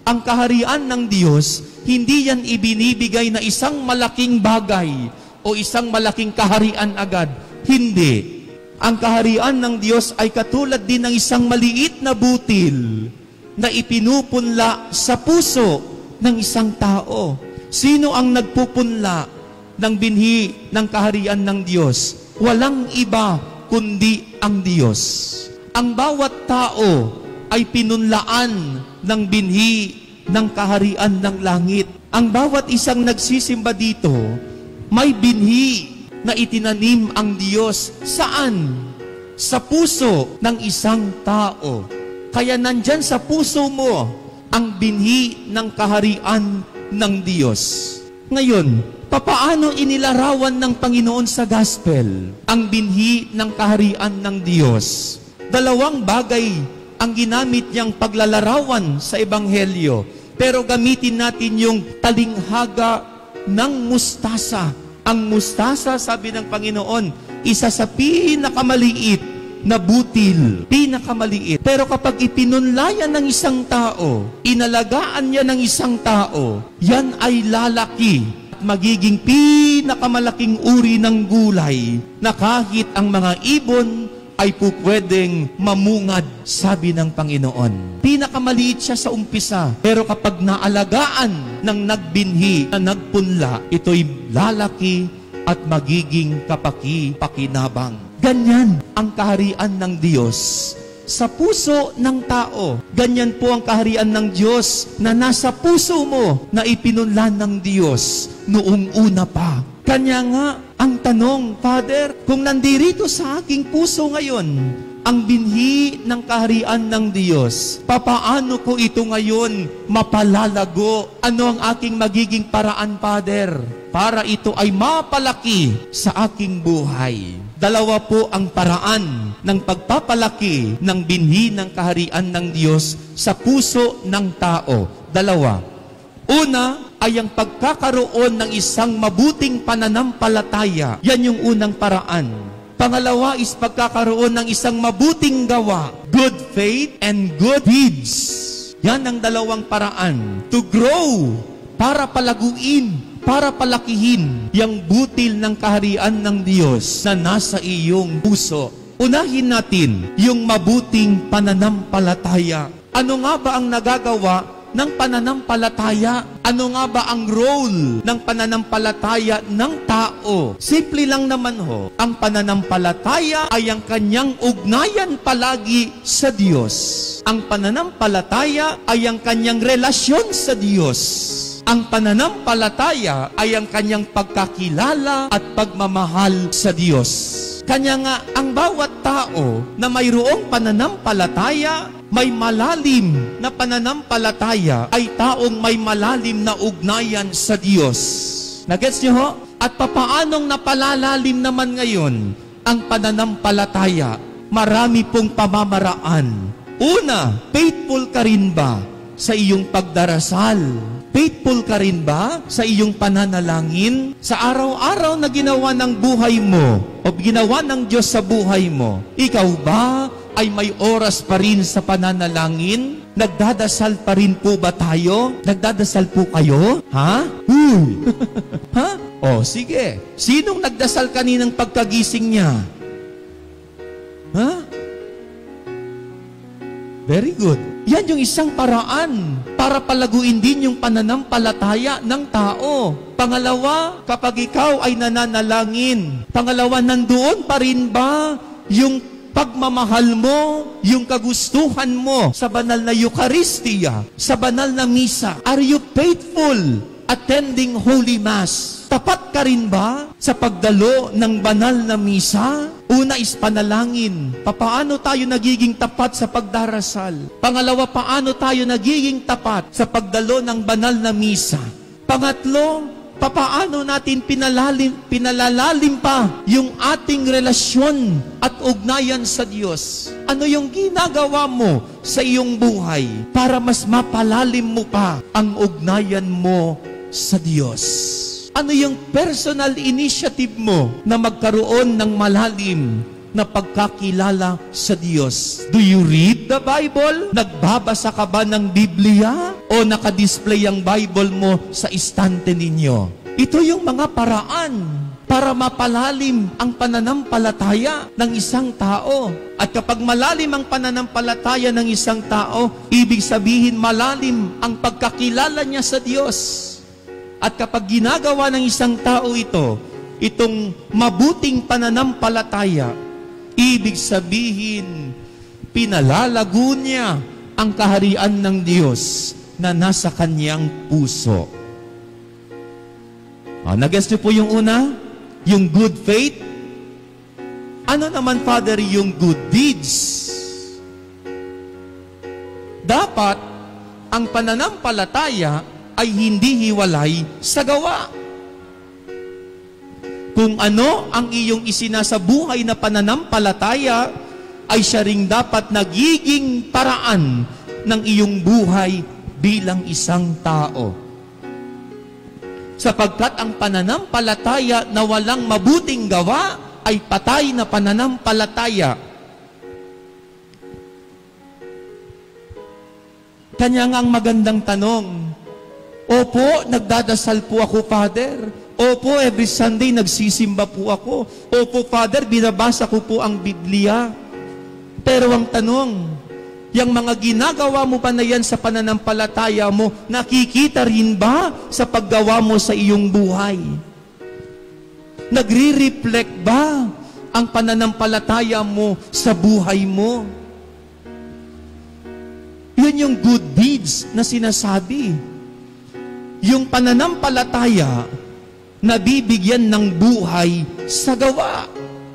Ang kaharian ng Diyos, hindi yan ibinibigay na isang malaking bagay o isang malaking kaharian agad. Hindi. Ang kaharian ng Diyos ay katulad din ng isang maliit na butil na ipinupunla sa puso ng isang tao. Sino ang nagpupunla ng binhi ng kaharian ng Diyos? Walang iba kundi ang Diyos. Ang bawat tao ay pinunlaan ng binhi ng kaharian ng langit. Ang bawat isang nagsisimba dito, may binhi na itinanim ang Diyos. Saan? Sa puso ng isang tao. Kaya nandyan sa puso mo ang binhi ng kaharian ng Diyos. Ngayon, papaano inilarawan ng Panginoon sa gospel ang binhi ng kaharian ng Diyos? Dalawang bagay ang ginamit niyang paglalarawan sa Ebanghelyo. Pero gamitin natin yung talinghaga ng mustasa. Ang mustasa, sabi ng Panginoon, isa sa pinakamaliit na butil. Pinakamaliit. Pero kapag ipinunlayan ng isang tao, inalagaan niya ng isang tao, yan ay lalaki at magiging pinakamalaking uri ng gulay na kahit ang mga ibon ay pupwedeng mamungad, sabi ng Panginoon. Pinakamaliit siya sa umpisa, pero kapag naalagaan ng nagbinhi na nagpunla, ito'y lalaki at magiging kapaki-pakinabang. Ganyan ang kaharian ng Diyos sa puso ng tao. Ganyan po ang kaharian ng Diyos na nasa puso mo na ipinunlan ng Diyos noong una pa. Kanya nga, ang tanong, Father, kung nandirito sa aking puso ngayon, ang binhi ng kaharian ng Diyos, papaano ko ito ngayon mapalalago? Ano ang aking magiging paraan, Father, para ito ay mapalaki sa aking buhay? Dalawa po ang paraan ng pagpapalaki ng binhi ng kaharian ng Diyos sa puso ng tao. Dalawa. Una ay ang pagkakaroon ng isang mabuting pananampalataya. Yan yung unang paraan. Pangalawa is pagkakaroon ng isang mabuting gawa. Good faith and good deeds. Yan ang dalawang paraan. To grow, para palaguin, para palakihin yung butil ng kaharian ng Diyos na nasa iyong puso. Unahin natin yung mabuting pananampalataya. Ano nga ba ang nagagawa ng pananampalataya? Ano nga ba ang role ng pananampalataya ng tao? Simple lang naman ho. Ang pananampalataya ay ang kanyang ugnayan palagi sa Diyos. Ang pananampalataya ay ang kanyang relasyon sa Diyos. Ang pananampalataya ay ang kanyang pagkakilala at pagmamahal sa Diyos. Kanya nga, ang bawat tao na mayroong pananampalataya, may malalim na pananampalataya, ay taong may malalim na ugnayan sa Diyos. Nagets niyo ho? At papaanong napalalalim naman ngayon ang pananampalataya? Marami pong pamamaraan. Una, faithful ka rin ba sa iyong pagdarasal? Faithful ka rin ba sa iyong pananalangin? Sa araw-araw na ginawa ng buhay mo o ginawa ng Diyos sa buhay mo, ikaw ba ay may oras pa rin sa pananalangin? Nagdadasal pa rin po ba tayo? Nagdadasal po kayo? Ha? Ha? O, sige. Sinong nagdasal kaninang pagkagising niya? Ha? Very good. Yan yung isang paraan para palaguin din yung pananampalataya ng tao. Pangalawa, kapag ikaw ay nananalangin, pangalawa, nandoon pa rin ba yung pagmamahal mo, yung kagustuhan mo sa banal na Eucharistia, sa banal na misa? Are you faithful attending Holy Mass? Tapat ka rin ba sa pagdalo ng banal na misa? Una is panalangin. Paano tayo nagiging tapat sa pagdarasal? Pangalawa, paano tayo nagiging tapat sa pagdalo ng banal na misa? Pangatlo, paano natin pinalalalim pa yung ating relasyon at ugnayan sa Diyos? Ano yung ginagawa mo sa iyong buhay para mas mapalalim mo pa ang ugnayan mo sa Diyos? Ano yung personal initiative mo na magkaroon ng malalim na pagkakilala sa Diyos. Do you read the Bible? Nagbabasa ka ba ng Biblia? O nakadisplay ang Bible mo sa istante ninyo? Ito yung mga paraan para mapalalim ang pananampalataya ng isang tao. At kapag malalim ang pananampalataya ng isang tao, ibig sabihin malalim ang pagkakilala niya sa Diyos. At kapag ginagawa ng isang tao ito, itong mabuting pananampalataya, ibig sabihin, pinalalago niya ang kaharian ng Diyos na nasa kanyang puso. Nag-gets niyo po yung una? Yung good faith? Ano naman, Father, yung good deeds? Dapat, ang pananampalataya ay hindi hiwalay sa gawa. Kung ano ang iyong isinasabuhay na pananampalataya, ay siya ring dapat nagiging paraan ng iyong buhay bilang isang tao. Sapagkat ang pananampalataya na walang mabuting gawa ay patay na pananampalataya. Kanya nga ang magandang tanong, opo, nagdadasal po ako, Father. Opo, every Sunday nagsisimba po ako. Opo, Father, binabasa ko po ang Biblia. Pero ang tanong, yung mga ginagawa mo ba na yan sa pananampalataya mo, nakikita rin ba sa paggawa mo sa iyong buhay? Nagre-reflect ba ang pananampalataya mo sa buhay mo? Yun yung good deeds na sinasabi. Yung pananampalataya na bibigyan ng buhay sa gawa.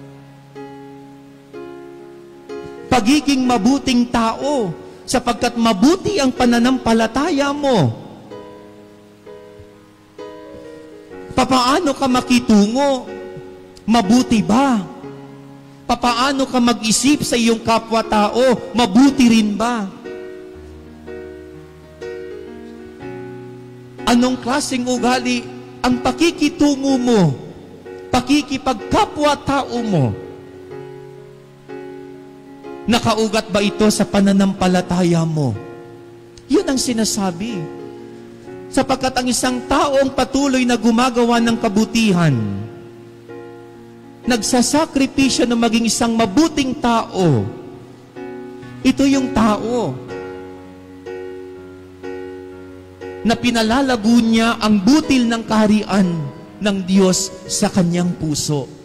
Pagiging mabuting tao, sapagkat mabuti ang pananampalataya mo. Papaano ka makitungo? Mabuti ba? Papaano ka mag-isip sa iyong kapwa-tao? Mabuti rin ba? Anong klaseng ugali ang pakikitungo mo? Pakikipagkapwa-tao mo? Nakaugat ba ito sa pananampalataya mo? Yun ang sinasabi. Sapagkat ang isang taong patuloy na gumagawa ng kabutihan, nagsasakripisyo na maging isang mabuting tao, ito yung tao na pinalalago niya ang butil ng kaharian ng Diyos sa kanyang puso.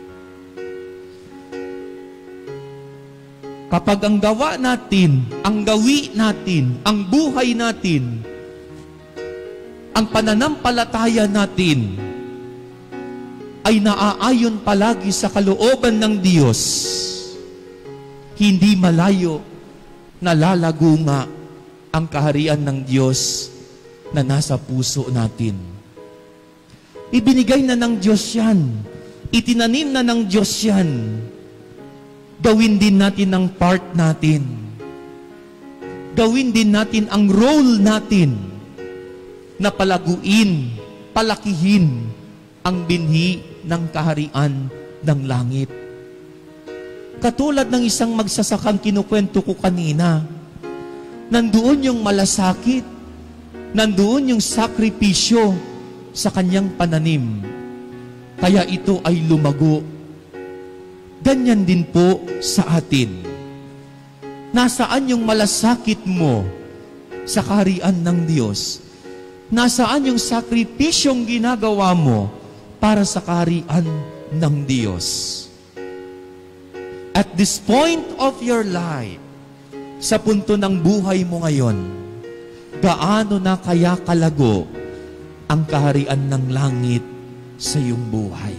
Kapag ang gawa natin, ang gawi natin, ang buhay natin, ang pananampalataya natin, ay naaayon palagi sa kalooban ng Diyos, hindi malayo nalalago nga ang kaharian ng Diyos na nasa puso natin. Ibinigay na ng Diyos yan. Itinanim na ng Diyos yan. Gawin din natin ang part natin. Gawin din natin ang role natin na palaguin, palakihin ang binhi ng kaharian ng langit. Katulad ng isang magsasakang kinukwento ko kanina, nandoon yung malasakit, nandoon yung sakripisyo sa kanyang pananim. Kaya ito ay lumago. Ganyan din po sa atin. Nasaan yung malasakit mo sa kaharian ng Diyos? Nasaan yung sakripisyong ginagawa mo para sa kaharian ng Diyos? At this point of your life, sa punto ng buhay mo ngayon, gaano na kaya kalago ang kaharian ng langit sa iyong buhay?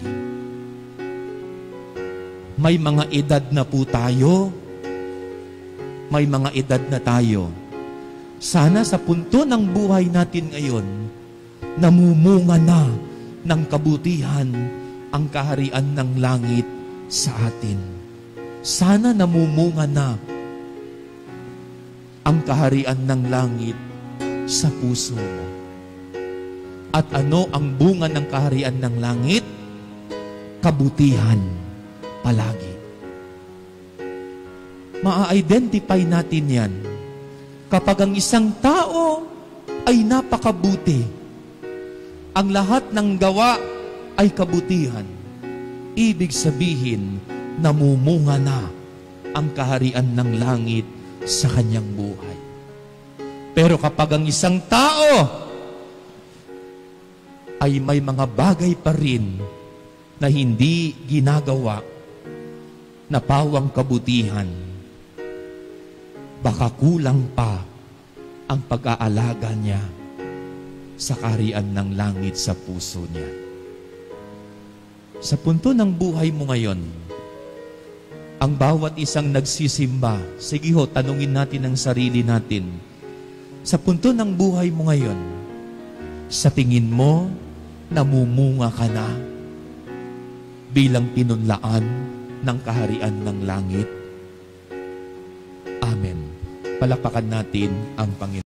May mga edad na po tayo. May mga edad na tayo. Sana sa punto ng buhay natin ngayon, namumunga na ng kabutihan ang kaharian ng langit sa atin. Sana namumunga na ang kaharian ng langit sa puso mo. At ano ang bunga ng kaharian ng langit? Kabutihan palagi. maa-identify natin yan kapag ang isang tao ay napakabuti. Ang lahat ng gawa ay kabutihan. Ibig sabihin, namumunga na ang kaharian ng langit sa kanyang buhay. Pero kapag ang isang tao ay may mga bagay pa rin na hindi ginagawa na pawang kabutihan, baka kulang pa ang pag-aalaga niya sa kaharian ng langit sa puso niya. Sa punto ng buhay mo ngayon, ang bawat isang nagsisimba, sige ho, tanungin natin ang sarili natin, sa punto ng buhay mo ngayon, sa tingin mo, namumunga ka na bilang pinunlaan ng kaharian ng langit? Amen. Palakpakan natin ang Panginoon.